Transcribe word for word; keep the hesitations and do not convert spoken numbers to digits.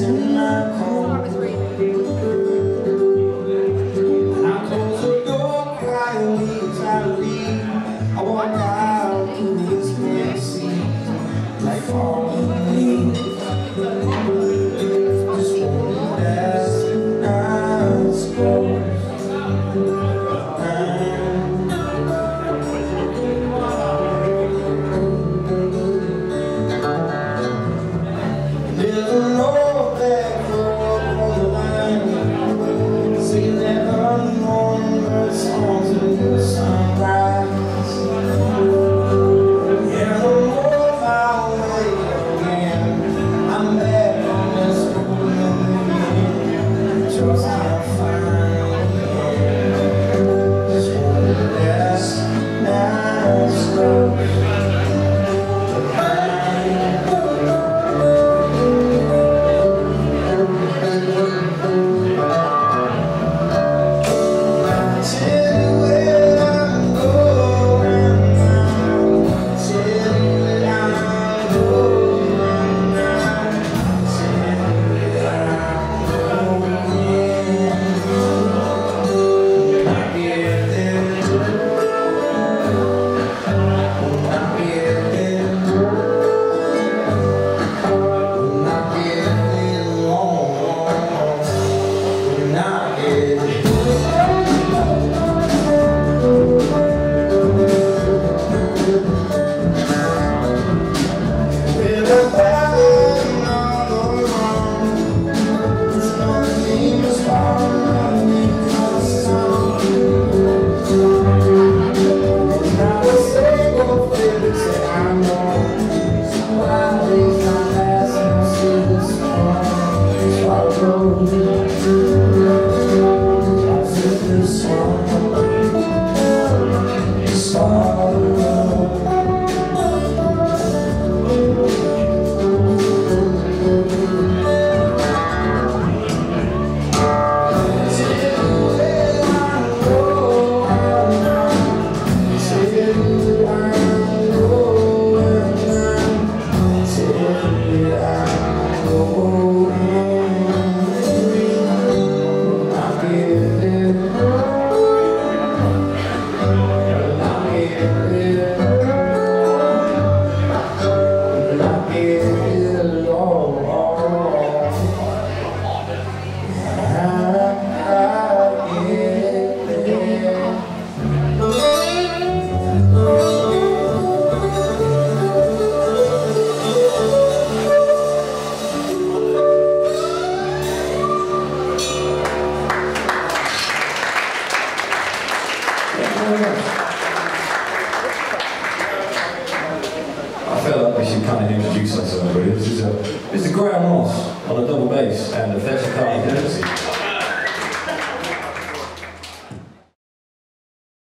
in my home. And I close the door quietly as I leave. I walk out to this mercy, like falling leaves. Just holding as the night goes. There's no back road on the line, singing that unknown bird songs in the sunrise. Yeah, the more my way again, I'm back on this road again. Just can't find again. Just holding as night goes. I felt like we should kind of introduce ourselves, really. This is a, Mister Graham Ross on a double bass and a Fletcher Carney.